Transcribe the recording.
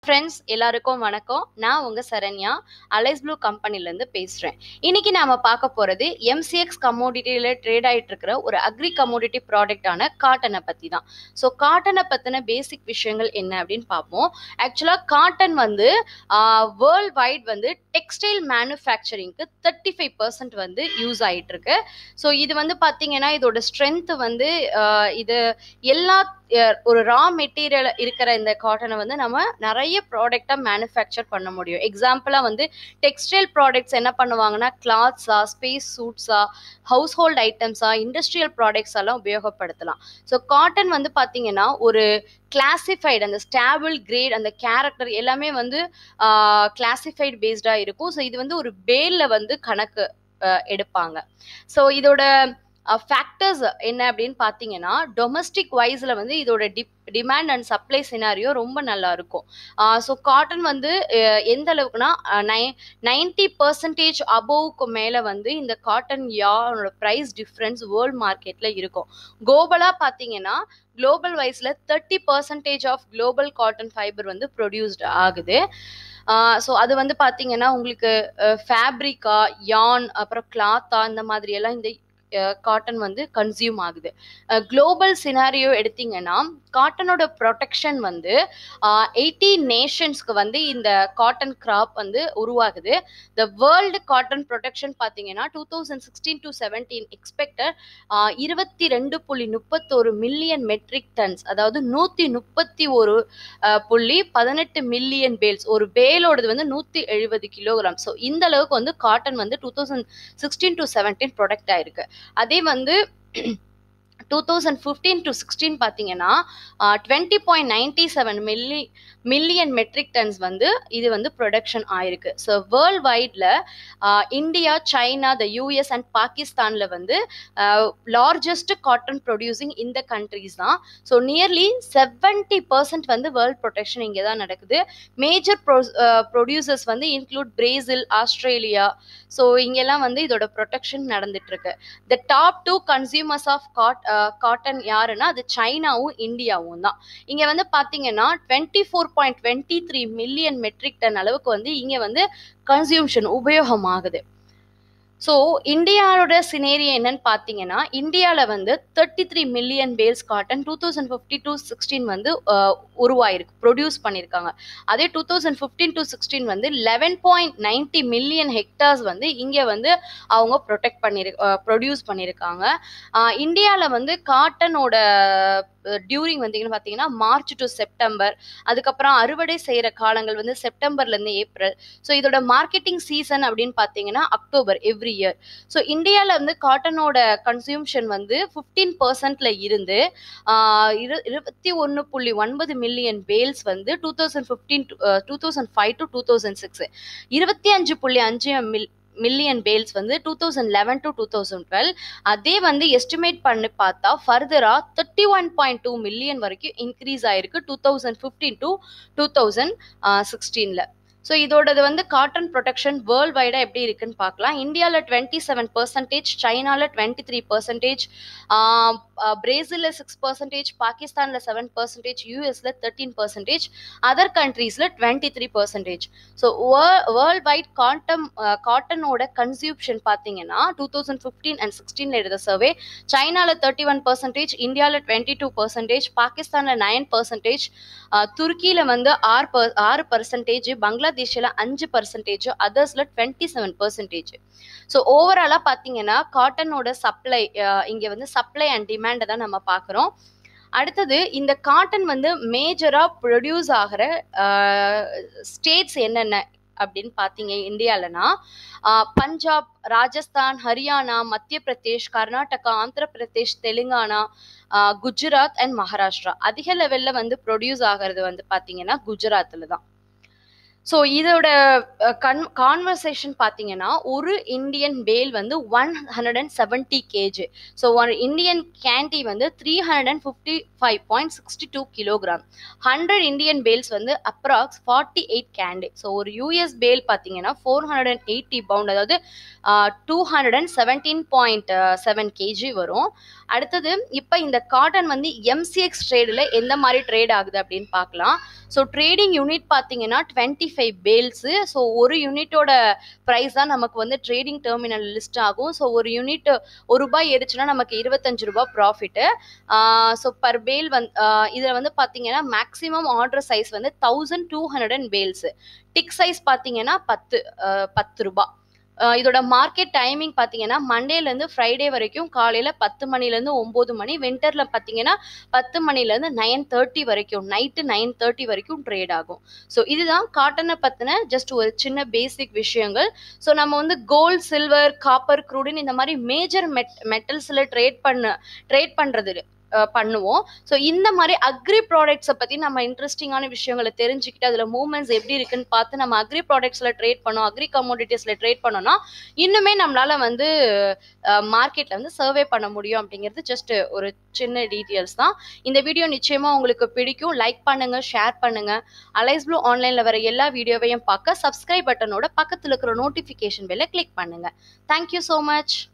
Friends எல்லாருக்கும் வணக்கம். நான் உங்க சரண்யா அலைஸ் ப்ளூ கம்பெனில இருந்து பேசுறேன். இன்னைக்கு நாம பார்க்க போறது MCX கமோடிட்டியில ட்ரேட் ஆயிட்டு இருக்கிற ஒரு அக்ரி கமோடிட்டி ப்ராடக்டான காட்டனை பத்தி தான். ஸோ காட்டனை பத்தின பேசிக் விஷயங்கள் என்ன அப்படின்னு பார்ப்போம். ஆக்சுவலா காட்டன் வந்து வேர்ல்ட் வைட் வந்து டெக்ஸ்டைல் மேனுஃபேக்சரிங்க்கு 35% வந்து யூஸ் ஆயிட்டு இருக்கு. ஸோ இது வந்து பாத்தீங்கன்னா இதோட ஸ்ட்ரென்த் வந்து இது எல்லா ஒரு ரா மெட்டீரியல் இருக்கிற இந்த காட்டனை வந்து நம்ம நிறைய ப்ராடக்டா மேனுஃபேக்சர் பண்ண முடியும். எக்ஸாம்பிளா வந்து டெக்ஸ்டைல் ப்ராடக்ட்ஸ் என்ன பண்ணுவாங்கன்னா கிளாத்ஸா, ஸ்பேஸ் சூட்ஸா, ஹவுஸ் ஹோல்ட் ஐட்டம்ஸா, இண்டஸ்ட்ரியல் ப்ராடக்ட்ஸ் எல்லாம் உபயோகப்படுத்தலாம். ஸோ காட்டன் வந்து பாத்தீங்கன்னா ஒரு கிளாசிஃபைடு, அந்த ஸ்டாபிள் கிரேட், அந்த கேரக்டர் எல்லாமே வந்து கிளாசிஃபைடு பேஸ்டா இருக்கும். ஸோ இது வந்து ஒரு பேல்ல வந்து கணக்கு எடுப்பாங்க. ஸோ இதோட ஃபேக்டர்ஸ் என்ன அப்படின்னு பார்த்தீங்கன்னா டொமஸ்டிக் வைஸில் வந்து இதோட டிமாண்ட் அண்ட் சப்ளை சினாரியோ ரொம்ப நல்லா இருக்கும். ஸோ காட்டன் வந்து எந்த அளவுக்குன்னா 90% அபோவுக்கு மேலே வந்து இந்த காட்டன் யாரோட ப்ரைஸ் டிஃப்ரென்ஸ் வேர்ல்ட் மார்க்கெட்டில் இருக்கும். குளோபலாக பார்த்தீங்கன்னா குளோபல் வைஸில் 30% ஆஃப் குளோபல் காட்டன் ஃபைபர் வந்து ப்ரொடியூஸ்ட் ஆகுது. ஸோ அது வந்து பார்த்தீங்கன்னா உங்களுக்கு ஃபேப்ரிக்கா, யான், அப்புறம் கிளாத்தா, இந்த மாதிரி எல்லாம் இந்த காட்டன் வந்து கன்சியூம் ஆகுது. குளோபல் சினாரியோ எடுத்தீங்கன்னா காட்டனோட ப்ரொடெக்ஷன் வந்து 80 நேஷன்ஸ்க்கு வந்து இந்த காட்டன் கிராப் வந்து உருவாகுது. த வேர்ல்டு காட்டன் ப்ரொடெக்ஷன் பார்த்தீங்கன்னா 2016 to 17 expected 22.31 million metric tons, அதாவது 131.18 மில்லியன் பேல்ஸ். ஒரு பேலோடது வந்து 170 கிலோகிராம். ஸோ இந்த அளவுக்கு வந்து காட்டன் வந்து 2016 to 17 ப்ரொடக்ட் ஆயிருக்கு. அதே வந்து 2015 to 16 பார்த்தீங்கன்னா 20.97 மில்லியன் மெட்ரிக் டன்ஸ் வந்து இது வந்து ப்ரொடக்ஷன் ஆயிருக்கு. ஸோ வேர்ல்ட் வைட்ல India, China, the US and பாகிஸ்தான்ல வந்து லார்ஜஸ்ட் காட்டன் ப்ரொடியூசிங் இந்த கண்ட்ரிஸ் தான். ஸோ நியர்லி 70% வந்து வேர்ல்ட் ப்ரொடக்ஷன் இங்கே தான் நடக்குது. மேஜர் ப்ரொடியூசர்ஸ் வந்து இன்க்ளூட் பிரேசில், ஆஸ்திரேலியா. ஸோ இங்கெல்லாம் வந்து இதோட ப்ரொடெக்ஷன் நடந்துட்டு இருக்கு. The top 2 consumers of cotton யாருன்னா அது சைனாவும் இந்தியாவும் தான். இங்க வந்து பாத்தீங்கன்னா 24.23 மில்லியன் மெட்ரிக் டன் அளவுக்கு வந்து இங்க வந்து கன்சியூம்ஷன் உபயோகம் ஆகுது. ஸோ இந்தியாவோட சினேரியோ என்னன்னு பார்த்தீங்கன்னா இந்தியாவில் வந்து 33 மில்லியன் பேல்ஸ் காட்டன் 2015 to 16 வந்து உருவாயிருக்கு, ப்ரொடியூஸ் பண்ணியிருக்காங்க. அதே 2015 to 16 வந்து 11.90 மில்லியன் ஹெக்டார்ஸ் வந்து இங்கே வந்து அவங்க ப்ரொடியூஸ் பண்ணியிருக்காங்க. இந்தியாவில் வந்து காட்டனோட டியூரிங் வந்தீங்கன்னு பார்த்தீங்கன்னா மார்ச் டு செப்டம்பர், அதுக்கப்புறம் அறுவடை செய்கிற காலங்கள் வந்து செப்டம்பர்லேருந்து ஏப்ரல். ஸோ இதோட மார்க்கெட்டிங் சீசன் அப்படின்னு பார்த்தீங்கன்னா அக்டோபர் எவ்ரி இயர். ஸோ இந்தியாவில் வந்து காட்டனோட கன்சியூம்ஷன் வந்து 15% இருந்து 21.9 மில்லியன் பேல்ஸ் வந்து 2005 to 2006, 25.5 மில்லியன் பேல்ஸ் வந்து 2011 to 2012. அதே வந்து எஸ்டிமேட் பண்ணி பார்த்தா ஃபர்தரா 31.2 மில்லியன் வரைக்கும் இன்க்ரீஸ் ஆயிருக்கு 2015 to 2016ல. ஸோ இதோடது வந்து காட்டன் ப்ரொடெக்ஷன் வேர்ல்ட் வைடா எப்படி இருக்குன்னு பார்க்கலாம். இந்தியாவில் 27%, சைனாவில் 23%, பிரேசில்ல 6%, பாகிஸ்தான்ல 7%, யூஎஸ்ல 13%, அதர் கண்ட்ரீஸ்ல 23%. ஸோ வேர்ல்ட் வைட் காட்டனோட கன்சியூப்ஷன் பார்த்தீங்கன்னா 2015 and 16 எடுத்த சர்வே சைனால 31%, இந்தியாவில் 22%, பாகிஸ்தான்ல 9%, துருக்கியில வந்து 6%, பங்களாதேஷ்ல 5%, அதர்ஸ்ல 27%. ஸோ ஓவராலா பார்த்தீங்கன்னா காட்டனோட சப்ளை இங்க வந்து சப்ளை அண்ட் டிமாண்டை தான் நம்ம பார்க்குறோம். அடுத்தது இந்த காட்டன் வந்து மேஜரா ப்ரொடியூஸ் ஆகிற ஸ்டேட்ஸ் என்னென்ன அப்படின்னு பார்த்தீங்க இந்தியாலனா பஞ்சாப், ராஜஸ்தான், ஹரியானா, மத்திய பிரதேஷ், கர்நாடகா, ஆந்திர பிரதேஷ், தெலுங்கானா, குஜராத் அண்ட் மகாராஷ்டிரா. அதிக லெவல்ல வந்து ப்ரொடியூஸ் ஆகிறது வந்து பார்த்தீங்கன்னா குஜராத்தில் தான். ஸோ இதோட கான்வர்சேஷன் பார்த்தீங்கன்னா ஒரு இந்தியன் பேல் வந்து 170 kg. ஸோ ஒரு இந்தியன் கேண்டி வந்து 355.62 kg. 100 இந்தியன் பேல்ஸ் வந்து அப்ராக்ஸ் 48 கேண்டி. ஸோ ஒரு யூஎஸ் பேல் பார்த்தீங்கன்னா 480 பவுண்ட், அதாவது 217.7 kg வரும். அடுத்தது இப்போ இந்த காட்டன் வந்து எம்சிஎக்ஸ் ட்ரேடில் எந்த மாதிரி ட்ரேட் ஆகுது அப்படின்னு பார்க்கலாம். ஸோ ட்ரேடிங் யூனிட் பார்த்தீங்கன்னா 25 பேல்ஸு. ஸோ ஒரு யூனிட்டோட ப்ரைஸ் தான் நமக்கு வந்து ட்ரேடிங் டெர்மினல் லிஸ்ட் ஆகும். ஸோ ஒரு யூனிட் ₹1 ஏறிச்சுன்னா நமக்கு ₹25 ப்ராஃபிட்டு. ஸோ பர் பேல் இதில் வந்து பார்த்தீங்கன்னா மேக்ஸிமம் ஆர்டர் சைஸ் வந்து 1200 பேல்ஸு. டிக் சைஸ் பார்த்தீங்கன்னா ₹10. இதோட மார்க்கெட் டைமிங் பார்த்தீங்கன்னா மண்டேலேருந்து ஃப்ரைடே வரைக்கும் காலையில் 10 மணிலேருந்து 9 மணி, வின்டரில் பார்த்தீங்கன்னா 10 மணிலேருந்து 9:30 வரைக்கும், நைட்டு 9:30 வரைக்கும் ட்ரேட் ஆகும். ஸோ இதுதான் காட்டனை பற்றின ஜஸ்ட் ஒரு சின்ன பேசிக் விஷயங்கள். ஸோ நம்ம வந்து கோல்டு, சில்வர், காப்பர், க்ரூடின் இந்த மாதிரி மேஜர் மெட்டல்ஸில் ட்ரேட் பண்ணுறது பண்ணுவோம். ஸோ இந்த மாதிரி அக்ரி ப்ராடக்ட்ஸை பற்றி நம்ம இன்ட்ரெஸ்டிங்கான விஷயங்களை தெரிஞ்சுக்கிட்டு அதில் மூவ்மெண்ட்ஸ் எப்படி இருக்குன்னு பார்த்து நம்ம அக்ரி ப்ராடக்ட்ஸில் ட்ரேட் பண்ணோம், அக்ரி கமோடிட்டிஸில் ட்ரேட் பண்ணோம்னா இன்னுமே நம்மளால் வந்து மார்க்கெட்டில் வந்து சர்வே பண்ண முடியும். அப்படிங்கிறது ஜஸ்ட் ஒரு சின்ன டீட்டெயில்ஸ் தான். இந்த வீடியோ நிச்சயமாக உங்களுக்கு பிடிக்கும். லைக் பண்ணுங்கள், ஷேர் பண்ணுங்கள். அலைஸ் ப்ளூ ஆன்லைனில் வர எல்லா வீடியோவையும் பார்க்க சப்ஸ்கிரைப் பட்டனோட பக்கத்தில் இருக்கிற நோட்டிஃபிகேஷன் பெல்லை கிளிக் பண்ணுங்கள். Thank you so much.